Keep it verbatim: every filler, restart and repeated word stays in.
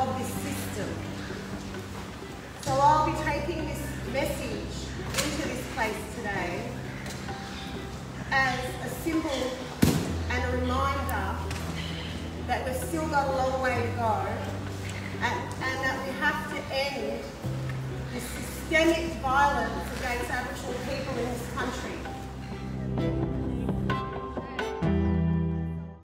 of this system. So I'll be taking this message into this place today as a symbol and a reminder that we've still got a long way to go, and, and that we have to end this systemic violence against Aboriginal people in this country.